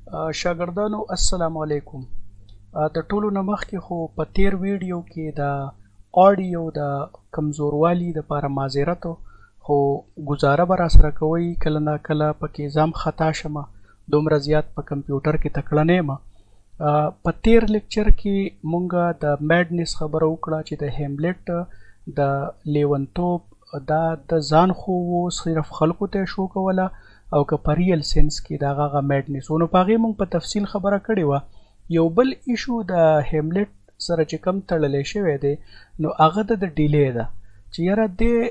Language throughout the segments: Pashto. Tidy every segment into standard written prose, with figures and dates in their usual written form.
شاګردانو السلام علیکم. د ټولو نه مخکې خو په تیر ویډیو کې د آډیو د کمزوروالي دپاره معذرت خو ګزاره به راسره کوئ کله نا کله پکې ځم خطا شمه دومره زیات په کمپیوټر کې تکړه نه یم. په تیر لیکچر کې مونږه د میډنس خبره وکړه چې د هیملټ د لیونتوب دا د ځان خو صرف خلکو ته شو کوله او که په ریل سنس کې د هغه میډنس نو په هغې مونږ په تفصیل خبره کړې وه. یو بل ایشو د هیملټ سره چې کم تړلی شوی دی نو هغه د ډیلی ده چې یاره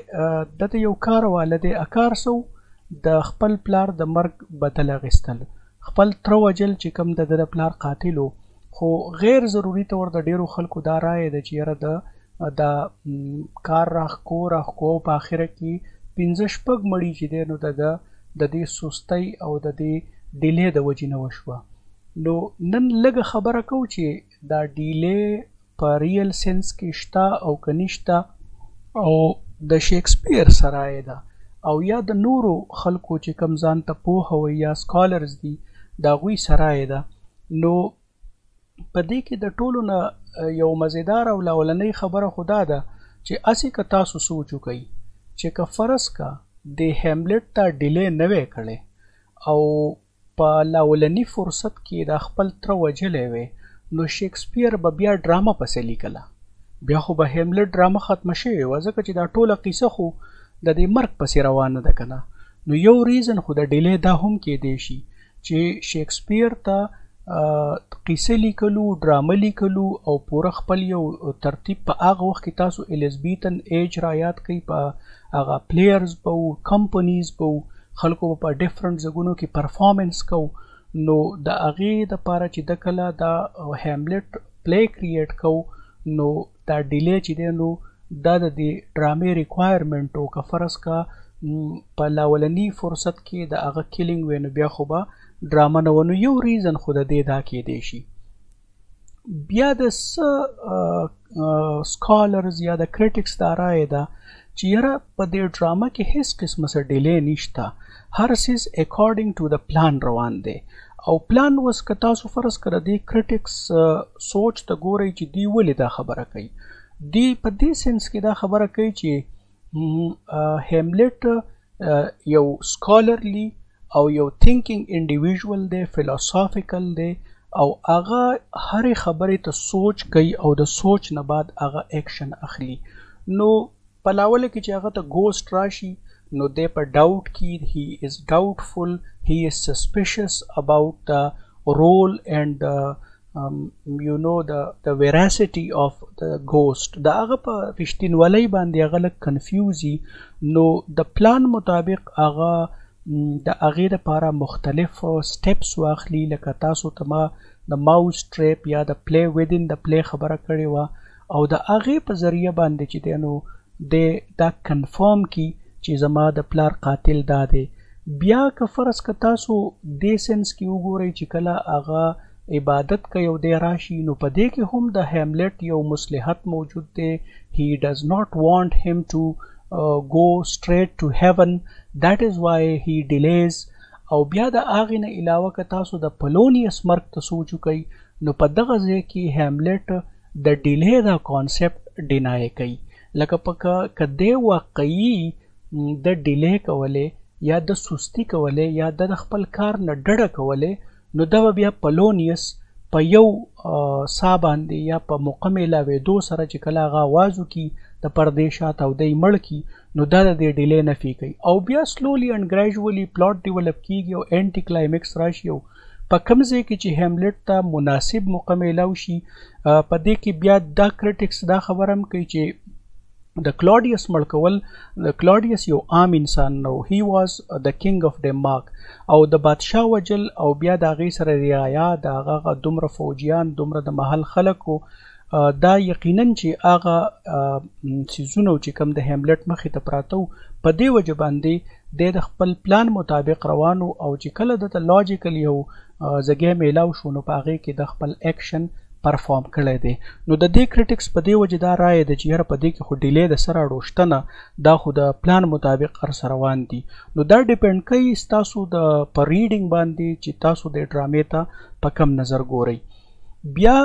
دته یو کار واله دی کار سو د خپل پلار د مرګ بدل اخیستل خپل تره وجل چې کم د پلار قاتل خو غیر ضروري طور د ډیرو خلکو دا رایه ده چې یاره د کار راخکو په آخره کې 15 مړي چې دی نو د دې سستۍ او د دې ډیلی د وجې نه وشوه. نو نن لږه خبره کوو چې دا ډیلی په ریل سنس کې شته او که نشته او د شیکسپیر سره یې ده او یا د نورو خلکو چې کم ځان ته پوهه وي یا سکالرز دي د هغوی سره یې ده. نو په دې کې د ټولو نه یو مزیدار او لاولنۍ خبره خو دا ده چې هسې که تاسو سوچ وکئ چې که فرض که د هیملټ ته ډیلی نه وی کړی او په لاولني فرصت کې د خپل تره وجلی وی نو شیکسپیر به بیا ډرامه پسې لیکله بیا خو به هیملټ ډرامه ختمه شوې وه ځکه چې دا ټوله قیصه خو د دې مرګ پسې روانه ده که نه. نو یو ریزن خو د ډیلی دا هم کیدی شي چې شیکسپیر ته قیصه لیکلو ډرامه لیکلو او پوره خپل یو ترتیب په هغه وخت کې تاسو الیزبیتن ایج را یاد کوئ په هغه پلیئرز به وو کمپنیز به وو خلکو په ډیفرنٹ ځایونو کې پرفارمنس کو نو د هغې دپاره چې د کله دا هیملټ پلی کریټ کو نو دا ډیلی چې دی نو دا د دې ډرامې ریکوایرمنټ و که فرض که په لاولني فرصت کې د هغه کیلینګ وی نو بیا خو به ډرامه نه و. نو یو ریزن خو د دې دا کیدی شي. بیا د څه سکالرز یا د کریټکس دا رایه ده چې یاره په دې ډرامه کې هیڅ قسمه څه ډیلی نشته هر سیز اکارډینګ ټو د پلان روان دی او پلان اوس که تاسو فرض کړه دې کریټکس سوچ ته ګورئ چې دوی ولې دا خبره کوي. دوی په دې سنس کې دا خبره کوي چې هیملټ یو سکالرلی او یو تھینکینګ انډیویژول دی فلسافیکل دی او هغه هرې خبرې ته سوچ کوي او د سوچ نه بعد هغه ایکشن اخلي. نو په لاوله کې چې هغه ته ګوسټ راشي نو دی په ډاوټ کې هی از ډاوټفل هی از سسپیشس اباوټ د رول اینڈ the veracity of the ghost دا هغه په رښتینولۍ باندې هغه لږ کنفیوز وي. نو د پلان مطابق هغه د هغې دپاره مختلف سټیپس واخلي لکه تاسو ته ما د ماوس ټریپ یا د پلی ودین د پلی خبره کړې وه او د هغې په ذریعه باندې چې دی نو دا کنفرم کی چې زما د پلار قاتل دا دی. بیا که فرض که تاسو دې سنس کې وګورئ چې کله هغه عبادت کوي او دی راشي نو په دې کې هم د هیملټ یو مصلحت موجود دی. he does not want him to go straight to heaven that is why he delays. او بیا د هغې نه علاوه که تاسو د پلونیس مرګ ته سوچ وکئ نو په دغه ځای کې هیملټ د ډیلی دا کانسپټ ډینای کوي لکه که دی واقعي د ډیلی کولی یا د سستی کولی یا د خپل کار نه ډډه کولی نو دا بیا پلونیس په یو سا باندې یا په موقع میلاوېدو سره چې کله هغه آواز وکړي د پردې شاته او دی مړ کړي نو دا د دې ډیلی نفي کوي او بیا سلولی اینډ ګریجولي پلاټ ډیولپ کیږي او اینټي کلایمکس راشي او په کوم ځای کې چې هیملټ ته مناسب موقع میلاو شي په دې کې بیا دا کریټکس دا خبره هم کوي چې د کلاډیس مړ کول د کلاډیس یو عام انسان نو هی واز د کینګ اف ډنمارک او د بادشاه وجل او بیا د هغې سره رعایا د هغه دومره فوجیان دومره د محل خلکو دا یقینا چې هغه څیزونه چې کوم د هیملټ مخې ته پراته په دې وجه باندې د خپل پلان مطابق روانو او چې کله دته لاجیکل یو ځګی میلاو شو نو په هغې کې د خپل ایکشن پرفارم کړی دی. نو د دې کریټکس په دې وجه دا رایه ده چې یاره په دې کې خو ډیلی د سره اړو شته نه، دا خو د پلان مطابق هر څه روان دي. نو دا ډیپینډ کوي ستاسو د په ریډینګ باندې چې تاسو د ډرامې ته په کم نظر ګورئ. بیا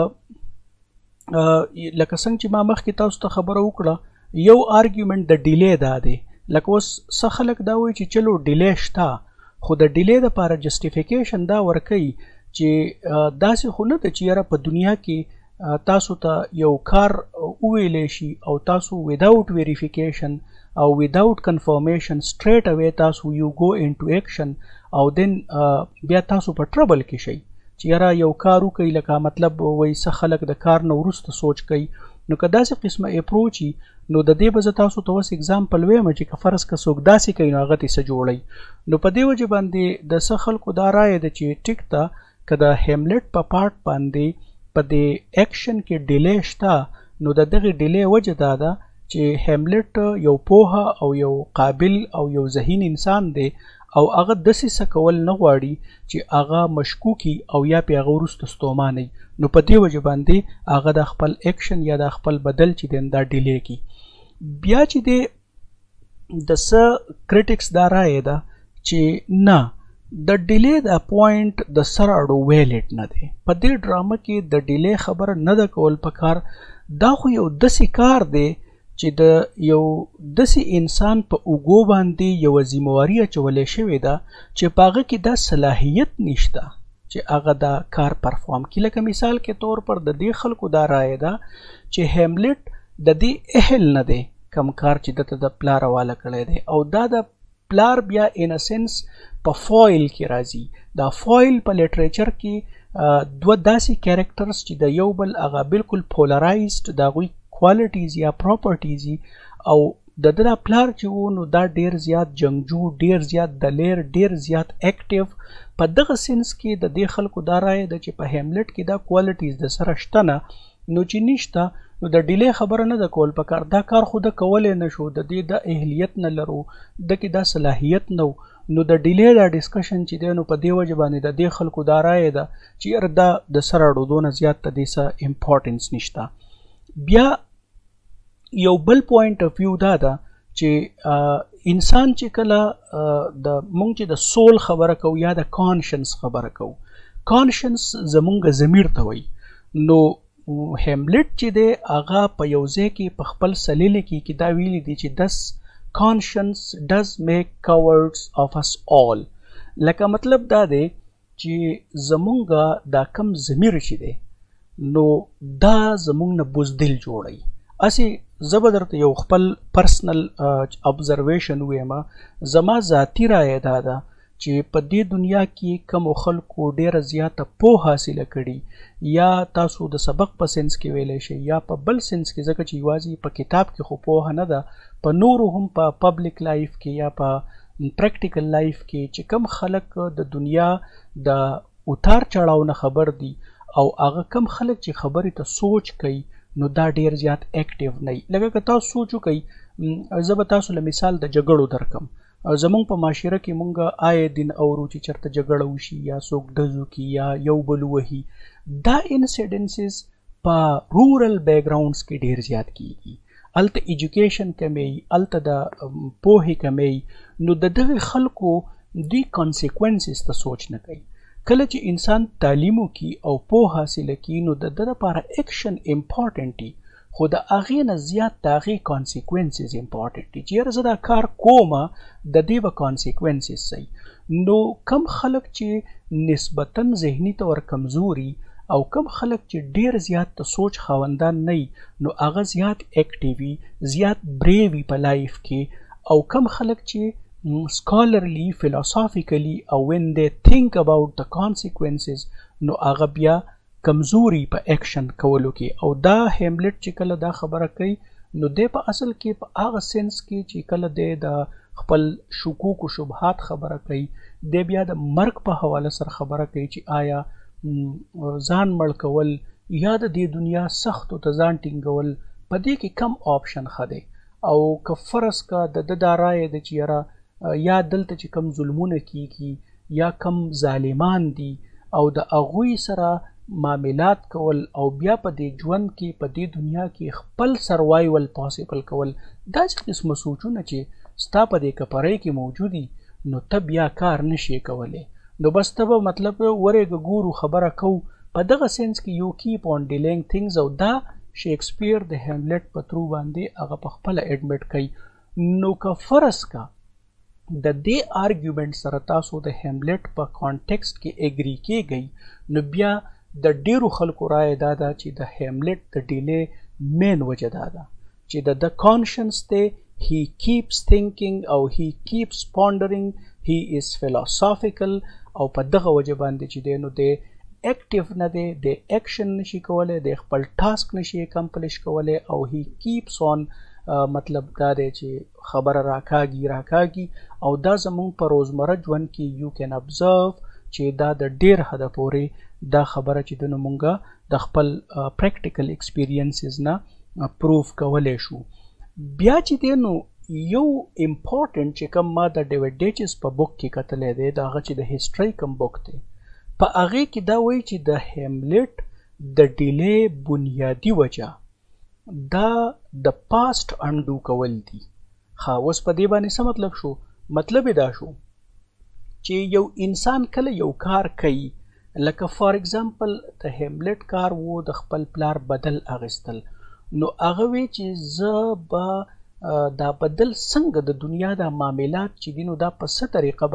لکه څنګه چې ما مخکې تاسو ته خبره وکړه، یو آرګیومنټ د ډیلی دا دی. لکه اوس څه خلک دا وایي چې چلو ډیلی شته، خو د ډیلی دپاره جسټیفیکیشن دا ورکوي چې داسې خو نه ده چې یاره په دنیا کې تاسو ته یو کار وویلی شي او تاسو وداوټ ویریفیکیشن او وداوټ کنفرمیشن سټریټ اوی تاسو یو گو انټو ایکشن او دین بیا تاسو په ټربل کې شئ چې یاره یو کار وکړئ. لکه مطلب وایي څه خلک د کار نه وروسته سوچ کوي. نو که داسې قسمه اپروچ وي نو د دې به زه تاسو ته اوس اګزامپل ویم چې که فرض که څوک داسې کوي نو هغه ته څه جوړئ. نو په دې وجه باندې د څه خلکو دا رایه ده چې ټیک ته که د هیملټ په پارټ باندې په دې ایکشن کې ډیلی شته، نو د دغې ډیلی وجه دا ده چې هیملټ یو پوهه او یو قابل او یو ذهین انسان دی او هغه داسې څه کول نه غواړي چې هغه مشکوکي او یا پې هغه وروسته ستومانوي. نو په دې وجه باندې هغه د خپل ایکشن یا د خپل بدل چې دی دا ډیلی کی. بیا چې دی د څه کریټکس دا رایه ده چې نه، د ډیلی دا پوینټ د سر اړو ویلیډ نه دی. په دې ډرامه کې د ډیلی خبره نه ده کول پکار. دا خو یو داسې کار دی چې د یو داسې انسان په اوږو باندې یوه ذمهواري اچولی شوې ده چې په هغه کې دا صلاحیت نشته چې هغه دا کار پرفارم کړي. لکه مثال کې طور پر د دې خلکو دا رایه ده چې هیملټ د دې اهل نه دی کم کار چې دته د پلار حواله کړی دی، او دا د پلار بیا ان ا سنس په فویل کې راځي. دا فویل په لیټریچر کې دوه داسې کیریکټرز چې د یو بل هغه بالکل پولرایزډ د هغوی کوالټیز یا پراپرټیز او د ده پلار چې و نو دا ډیر زیات جنگجو، ډیر زیات دلیر، ډیر زیات اکټیو. په دغه سنس کې د دې خلکو دا رایه ده چې په هیملټ کې دا کوالټیز د سره شته نه، نو چې نشته نو د ډیلی خبره نه ده کول پکار. دا کار خو د کولی نه شو، د دې د اهلیت نه لرو، د کې دا صلاحیت نه و. نو د ډیلی دا ډسکشن چې دی نو په دې وجه باندې د دې خلکو دا رایه ده چې یاره دا د سره اړو دونه زیات د دې څه امپارټنس نشته. بیا یو بل پوینټ اف ویو دا ده چې انسان چې کله د مونږ چې د سول خبره کوو یا د کانشنس خبره کوو، کانشنس زمونږ ضمیر ته وایي. نو هیملټ چې دی هغه په یو ځای کې په خپل سلیلې کې دا ویلي دی چې دس conscience does make cowards of us all. لکه مطلب دا دی چې زمونږ دا کم ضمیر چې دی نو دا زمونږ نه بزدل جوړوي. اسی زه به درته یو خپل پرسنل ابزرویشن ویم، زما ذاتی رایه دا ده چې په دې دنیا کې کوم خلکو ډیره زیاته پوهه حاصله کړي، یا تاسو د سبق په سنس کې ویلی شئ یا په بل سنس کې، ځکه چې یوازې په کتاب کې خو پوهه نه ده، په نورو هم په پبلک لایف کې یا په پریکټیکل لایف کې چې کم خلک د دنیا د اتار چړاو نه خبر دي او هغه کم خلک چې خبرې ته سوچ کوي نو دا ډیر زیات اکټیو نه وي. لکه که تاسو سوچ وکئ، زه به تاسو له مثال د جګړو درکم. زمونږ په معاشره کې مونږ آی دین اورو چې چېرته جګړه وشي یا څوک ډزو کې یا یو بل ووهي. دا انسیډنسز په رورل بیکګراؤنډز کې ډیر زیات کیږي. هلته ایجوکیشن کمی، هلته د پوهې کمی. نو د دغې خلکو دوی کانسیکوینسز ته سوچ نه کوي. کله چې انسان تعلیم وکړي او پوهه حاصله کړي نو د ده لپاره ایکشن امپارټنټ دي، خو د هغې نه زیات د هغې کانسیکوینسز امپارټنټ دي چې یاره زه دا کار کومه د دې به کانسیکوینسز صحی. نو کم خلک چې نسبتاً ذهني طور کمزوري او کم خلک چې ډیر زیات د سوچ خاوندان نه نو هغه زیات اکټیوي، زیات بریوي په لایف کې، او کم خلک چې scholarly, philosophically او when they think about the consequences نو هغه بیا کمزوري په اکشن کولو کې. او دا هیملټ چې کله دا خبره کوي نو دی په اصل کې په هغه سنس کې چې کله دی د خپل شکوک و شبهات خبره کوي، دی بیا د مرګ په حواله سره خبره کوي چې آیا ځان مړ کول یا د دې دنیا سختو ته ځان ټینګول په دې کې کم آپشن ښه دی. او که فرض کا د ده دا رایه ده چې یاره یا دلته چې کم ظلمونه کیږي یا کم ظالمان دي او د هغوی سره معاملات کول او بیا په دې ژوند کې په دې دنیا کې خپل سروایول پاسبل کول دا چې قسمه سوچونه چې ستا په دې کپړۍ کې موجودي نو ته بیا کار نشي کولی نو بس ته به مطلب ورېږه ګورو خبره کوو په دغه سینس کې یو کیپ آن ډیلینګ تھنګز او دا شیکسپیر د هیملټ په ترو باندې هغه په خپله اډمټ کوي نو که فرض کا د دې آرګیومنټ سره تاسو د هیملټ په کانټیکسټ کې اګری کېږئ نو بیا د ډیرو خلکو رایه دا ده چې د هیملټ د ډیلې مین وجه دا ده چې د کانشنس دی he keeps thinking او he keeps pondering he is philosophical او په دغه وجه باندې چې دی نو دی اکټیو نه دی د اکشن نشي کولی د خپل ټاسک نشي اکمپلیش کولی او he keeps on مطلب دا دی چې خبره راکاږي او دا زمونږ په روزمره ژوند کې یو کین ابزرو چې دا د ډیر حده پورې دا خبره چې دنو مونږه د خپل پریکټیکل ایکسپیرینسز نه پروف کولی شو بیا چې دی نو یو امپورټنټ چې کوم ما د ډیوډ ډیچز په بک کې کتلی دی د هغه چې د هسټرۍ کوم بک دی په هغې کې دا وایي چې د هیملټ د ډیلې بنیادي وجه دا د پاست انډو کول دي اوس په دې باندې څه مطلب شو مطلب یې دا شو چې یو انسان کله یو کار کوي لکه فار ایگزامپل د هیملټ کار وو د خپل پلار بدل اخیستل نو هغه وی چې زه به دا بدل څنګه د دنیا د معاملات چې دي نو دا په څه طریقه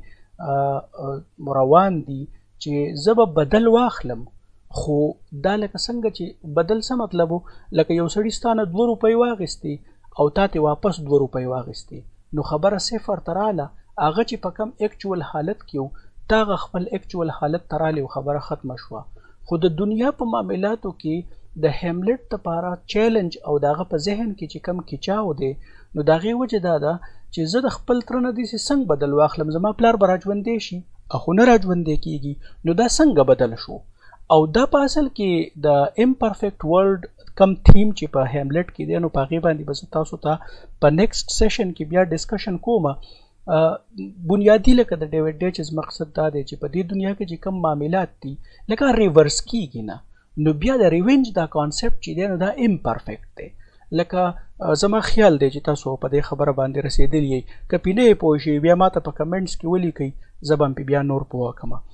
باندې روان دي چې زه به بدل واخلم خو دا لکه څنګه چې بدل څه مطلب لکه یو سړي ستا نه 2 روپۍ واخیستې او تا ته واپس 2 روپۍ واخیستې نو خبره صفر ته راله هغه چې په کم ایکچوال حالت کې و تا هغه خپل ایکچوال حالت ته رالی او خبره ختمه شوه خو د دنیا په معاملاتو کې د هیملټ لپاره چیلنج او دغه په ذهن کې چې کم کیچاو دی نو د هغې وجه دا ده چې زه د خپل تره نه داسې څنګه بدل واخلم زما پلار به راژوندی شي خو نه راژوندی کېږي نو دا څنګه بدل شو او دا په اصل کې د امپرفیکټ ورلډ کم تھیم چې په هیملټ کې دی نو په هغې باندې به زه تاسو ته په نیکسټ سیشن کې بیا ډسکشن کوم بنیادی لکه د ډیوډ ډیچز مقصد دا دی چې په دې دنیا کې چې کم معاملات دي لکه ریورس کېږي نه نو بیا د ریونج دا کانسپټ چې دی نو دا امپرفیکټ دی لکه زما خیال دی چې تاسو په دې خبره باندې رسېدلی یئ که پې نه یې پوه شئ بیا ما ته په کمنټس کې ولیکئ زه به هم پې بیا نور پوه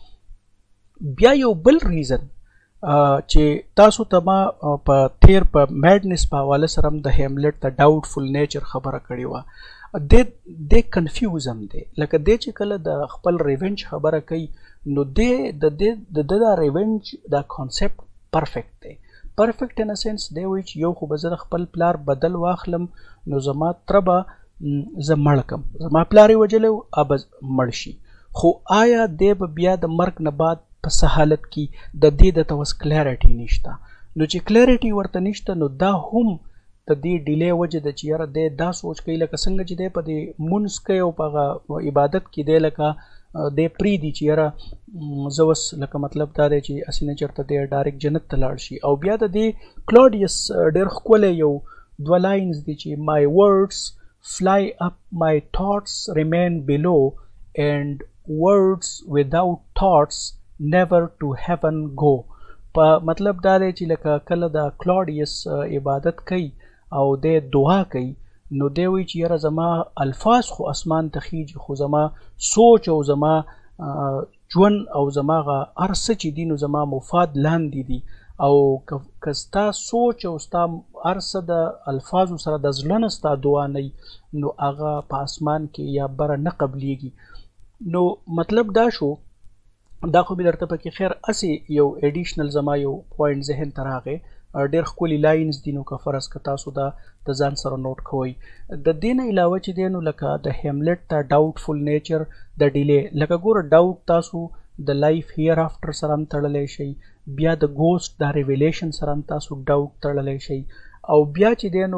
کړم بیا یو بل ریزن چې تاسو ته ما په تیر په میډنس په حواله سره هم د هیملټ د ډاوټفل نیچر خبره کړې وه د کنفیوز هم دی لکه دی چې کله د خپل ریونج خبره کوي نو د دا ریونج دا کانسپټ پرفیکټ دی پرفیکټ ان سنس دی وایي چې یو خو به زه د خپل پلار بدل واخلم نو زما تره به زه مړ کم زما پلار یې وژلی و به مړ شي خو آیا دی به بیا د مرګ نه بعد په څه حالت کې د دې دته اوس کلیرټي نشته نو چې کلیرټي ورته نشته نو دا هم د دې ډیلې وجه ده چې یاره دی دا سوچ کوي لکه څنګه چې دی په دې مونځ کوي او په هغه عبادت کې دی لکه دی پریدي چې یاره زه اوس لکه مطلب دا دی چې هسې نه چېرته دی ډایرکټ جنت ته لاړ شي او بیا د دې کلاډیس ډېر ښکلی یو 2 لاینز دي چې my words fly up my thoughts remain below and words without thoughts never to heaven go په مطلب دا دی چې لکه کله د کلاډیس عبادت کوي او دی دعا کوي نو دی وایي چې یاره زما الفاظ خو اسمان ته خیږي خو زما سوچ او زما ژوند او زما هغه هر څه چې دي نو زما مفاد لاندې دي او که ستا سوچ او ستا هر څه د الفاظو سره د زړه نه ستا دعا نه نو هغه په اسمان کې یا بره نه قبلیږي نو مطلب دا شو دا خو مې درته پکې خیر هسې یو ایډیشنل زما یو پوینټ ذهن ته راغی ډېر ښکلي لاینز دي نو که فرض که تاسو دا د ځان سره نوټ کوئ د دې نه علاوه چې دی نو لکه د هیملټ دا ډاوټفل نیچر د ډیلې لکه ګوره ډاوټ تاسو د لایف هیر آفټر سره هم تړلی شئ بیا د ګوسټ دا ریویلیشن سره هم تاسو ډاوټ تړلی شئ او بیا چې دی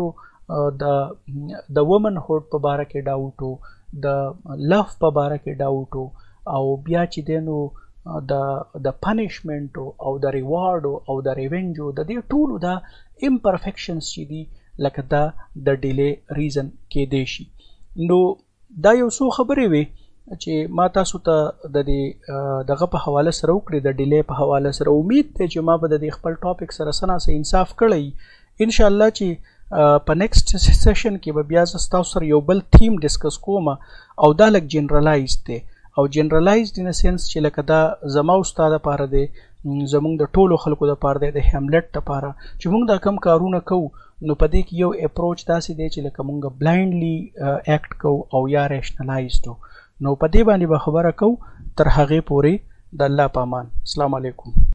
نو د وومن هوډ په باره کې ډاوټ و د لف په باره کې ډاوټ و او بیا چې دی نو د پنشمنټ او د ریوارډ او د ریونج د دې ټولو دا امپرفیکشنز چې دي لکه دا د ډیلې ریزن کېدی شي نو دا یو څو خبرې وې چې ما تاسو ته د دې دغه په حواله سره وکړي د ډیلی په حواله سره امید دی چې ما به د دې خپل ټاپک سره سناسه انصاف کړی ان شاء الله چې په نیکسټ سیشن کې به بیا زه ستاسو سره یو بل تھیم ډسکس کوم او دا لږ جنرالایز دی او جنرالایزد ان سنس چې لکه دا زما او ستا دپاره دی زمونږ د ټولو خلکو دپاره دی د هیملټ دپاره چې مونږ دا کم کارونه کوو نو په دې کې یو اپروچ داسې دی چې لکه مونږ بلایندلی اکټ کوو او یا ریشنلایزډ نو په دې باندې به خبره کوو تر هغې پورې د الله په امان. السلام علیکم.